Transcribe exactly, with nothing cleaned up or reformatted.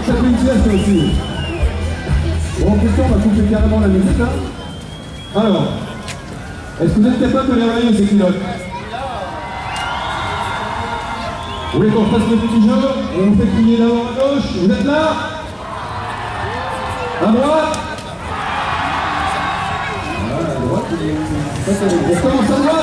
que ça fait une sieste aussi. Bon, question, on va couper carrément la musique là. Alors, est-ce que vous êtes capable de les réveiller ces culottes? Vous voulez qu'on fasse le petit jeu? On fait crier d'abord à gauche. Vous êtes là? À droite?